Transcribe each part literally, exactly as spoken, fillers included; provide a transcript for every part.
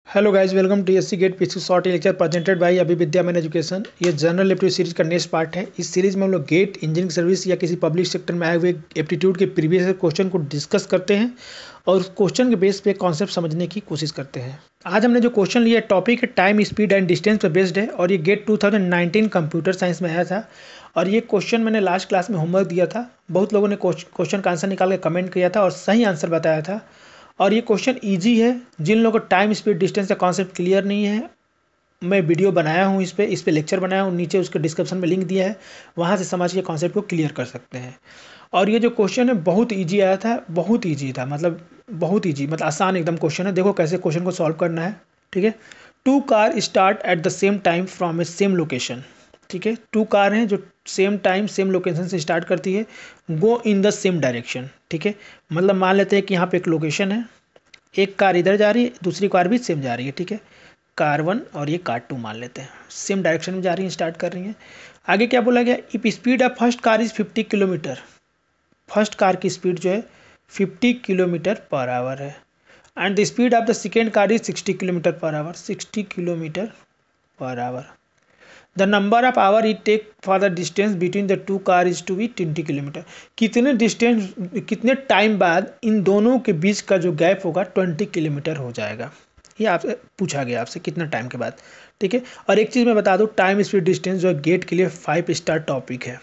Hello guys, welcome to SC GATE PC short lecture presented by Abhi Vidya man education. ये general aptitude series का next part है। इस series में हम लोग गेट, इंजीनियरिंग सर्विस या किसी पब्लिक सेक्टर में आए हुए एप्टीट्यूड के प्रीवियस क्वेश्चन को डिस्कस करते हैं और उस क्वेश्चन के बेस पे कॉन्सेप्ट समझने की कोशिश करते हैं। आज हमने जो क्वेश्चन लिया टॉपिक है टाइम, स्पीड एंड डिस्टेंस पर बेस्ड है और ये GATE two thousand nineteen computer science में आया था। और ये क्वेश्चन मैंने लास्ट क्लास में होमवर्क दिया था। बहुत लोगों ने क्वेश्चन का आंसर निकाल के कमेंट किया था और सही आंसर बताया था। और ये क्वेश्चन इजी है। जिन लोगों को टाइम, स्पीड, डिस्टेंस का कॉन्सेप्ट क्लियर नहीं है, मैं वीडियो बनाया हूँ इस पे इस पे लेक्चर बनाया हूँ, नीचे उसके डिस्क्रिप्शन में लिंक दिया है, वहाँ से समझ के कॉन्सेप्ट को क्लियर कर सकते हैं। और ये जो क्वेश्चन है बहुत इजी आया था, बहुत इजी था, मतलब बहुत इजी, मतलब आसान एकदम क्वेश्चन है। देखो कैसे क्वेश्चन को सॉल्व करना है। ठीक है, two car start at the same time from a same location. ठीक है, टू कार हैं जो सेम टाइम सेम लोकेशन से स्टार्ट करती है, go in the same direction. ठीक है, मतलब मान लेते हैं कि यहाँ पे एक लोकेशन है, एक कार इधर जा रही है, दूसरी कार भी सेम जा रही है। ठीक है, कार वन और ये कार टू मान लेते हैं, सेम डायरेक्शन में जा रही हैं, स्टार्ट कर रही हैं। आगे क्या बोला गया, if speed of first car is fifty kilometre. First car की स्पीड जो है फिफ्टी किलोमीटर पर आवर है and the speed of the second car is sixty kilometre per hour. Sixty kilometre per hour. The number of hour it take for the distance between the two car is to be twenty kilometre. कितने distance, कितने time बाद इन दोनों के बीच का जो gap होगा twenty kilometre हो जाएगा। ये आपसे पूछा गया, आपसे कितना टाइम के बाद। ठीक है, और एक चीज़ मैं बता दूं, टाइम, स्पीड, डिस्टेंस जो गेट के लिए फाइव स्टार टॉपिक है।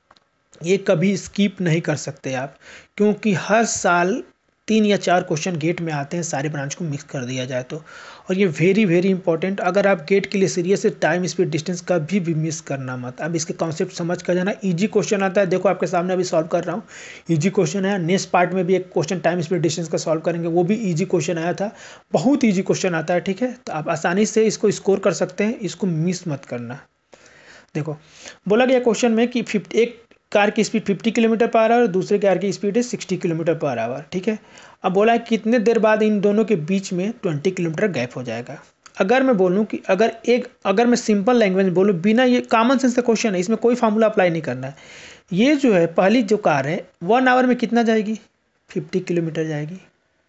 ये कभी स्किप नहीं कर सकते आप, क्योंकि हर साल तीन या चार क्वेश्चन गेट में आते हैं, सारे ब्रांच को मिक्स कर दिया जाए तो। और ये वेरी वेरी इंपॉर्टेंट, अगर आप गेट के लिए सीरियस है, टाइम, स्पीड, डिस्टेंस कभी भी मिस करना मत। अब इसके कॉन्सेप्ट समझ कर जाना। इजी क्वेश्चन आता है, देखो आपके सामने अभी सॉल्व कर रहा हूँ, इजी क्वेश्चन है। नेक्स्ट पार्ट में भी एक क्वेश्चन टाइम, स्पीड, डिस्टेंस का सॉल्व करेंगे, वो भी ईजी क्वेश्चन आया था, बहुत ईजी क्वेश्चन आता है। ठीक है, तो आप आसानी से इसको स्कोर कर सकते हैं, इसको मिस मत करना। देखो बोला गया क्वेश्चन में कि फिफ्टी एक कार की speed fifty kilometre per hour, दूसरे कार की स्पीड है सिक्सटी किलोमीटर पर आवर। ठीक है, अब बोला है कितने देर बाद इन दोनों के बीच में ट्वेंटी किलोमीटर गैप हो जाएगा। अगर मैं बोलूं कि अगर एक अगर मैं सिंपल लैंग्वेज में बोलूं, बिना, ये कॉमन सेंस का क्वेश्चन है, इसमें कोई फार्मूला अप्लाई नहीं करना है। ये जो है पहली जो कार है वन आवर में कितना जाएगी, फिफ्टी किलोमीटर जाएगी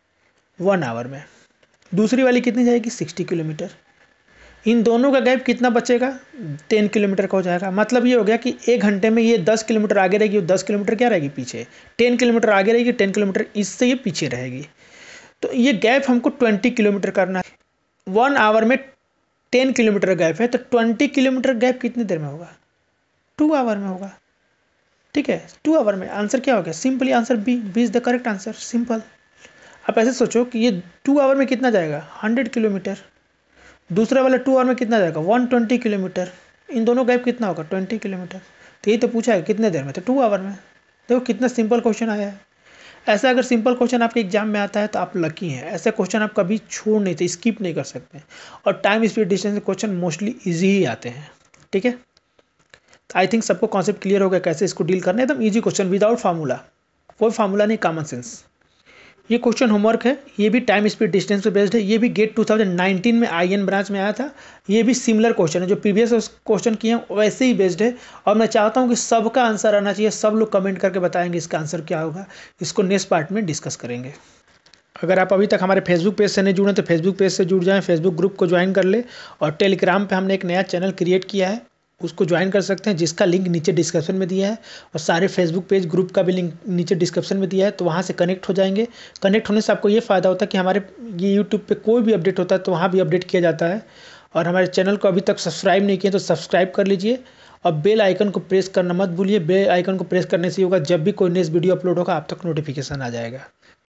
वन आवर में। दूसरी वाली कितनी जाएगी, सिक्सटी किलोमीटर। इन दोनों का गैप कितना बचेगा, टेन किलोमीटर का हो जाएगा। मतलब ये हो गया कि एक घंटे में ये दस किलोमीटर आगे रहेगी और दस किलोमीटर क्या रहेगी पीछे, टेन किलोमीटर आगे रहेगी, टेन किलोमीटर इससे ये पीछे रहेगी। तो ये गैप हमको ट्वेंटी किलोमीटर करना है। वन आवर में टेन किलोमीटर गैप है, तो ट्वेंटी किलोमीटर गैप कितनी देर में होगा, टू आवर में होगा। ठीक है, टू आवर में आंसर क्या हो गया, simply answer B, B is the correct answer, simple. आप ऐसे सोचो कि ये टू आवर में कितना जाएगा, हंड्रेड किलोमीटर। दूसरा वाला टू आवर में कितना जाएगा, वन ट्वेंटी किलोमीटर। इन दोनों गैप कितना होगा, ट्वेंटी किलोमीटर। तो यही तो पूछा है कितने देर में, तो टू आवर में। देखो कितना सिंपल क्वेश्चन आया है। ऐसा अगर सिंपल क्वेश्चन आपके एग्जाम में आता है तो आप लकी हैं। ऐसे क्वेश्चन आप कभी छोड़ नहीं थे, स्किप नहीं कर सकते। और टाइम, स्पीड, डिस्टेंस के क्वेश्चन मोस्टली ईजी ही आते हैं। ठीक है, तो आई थिंक सबको कॉन्सेप्ट क्लियर हो गया कैसे इसको डील करना है। एकदम ईजी क्वेश्चन, विदाउट फार्मूला, कोई फार्मूला नहीं, कॉमन सेंस। ये क्वेश्चन होमवर्क है, ये भी टाइम, स्पीड, डिस्टेंस पे बेस्ड है। ये भी गेट टू थाउजेंड नाइनटीन में आईएन ब्रांच में आया था। ये भी सिमिलर क्वेश्चन है, जो प्रीवियस क्वेश्चन किए हैं वैसे ही बेस्ड है। और मैं चाहता हूँ कि सबका आंसर आना चाहिए, सब लोग कमेंट करके बताएंगे इसका आंसर क्या होगा। इसको नेक्स्ट पार्ट में डिस्कस करेंगे। अगर आप अभी तक हमारे फेसबुक पेज से नहीं जुड़े तो फेसबुक पेज से जुड़ जाएं, फेसबुक ग्रुप को ज्वाइन कर ले। और टेलीग्राम पे हमने एक नया चैनल क्रिएट किया है, उसको ज्वाइन कर सकते हैं, जिसका लिंक नीचे डिस्क्रिप्शन में दिया है। और सारे फेसबुक पेज ग्रुप का भी लिंक नीचे डिस्क्रिप्शन में दिया है, तो वहाँ से कनेक्ट हो जाएंगे। कनेक्ट होने से आपको ये फ़ायदा होता है कि हमारे ये यूट्यूब पे कोई भी अपडेट होता है तो वहाँ भी अपडेट किया जाता है। और हमारे चैनल को अभी तक सब्सक्राइब नहीं किया तो सब्सक्राइब कर लीजिए और बेल आइकन को प्रेस करना मत भूलिए। बेल आइकन को प्रेस करने से होगा जब भी कोई नेक्स्ट वीडियो अपलोड होगा आप तक नोटिफिकेशन आ जाएगा।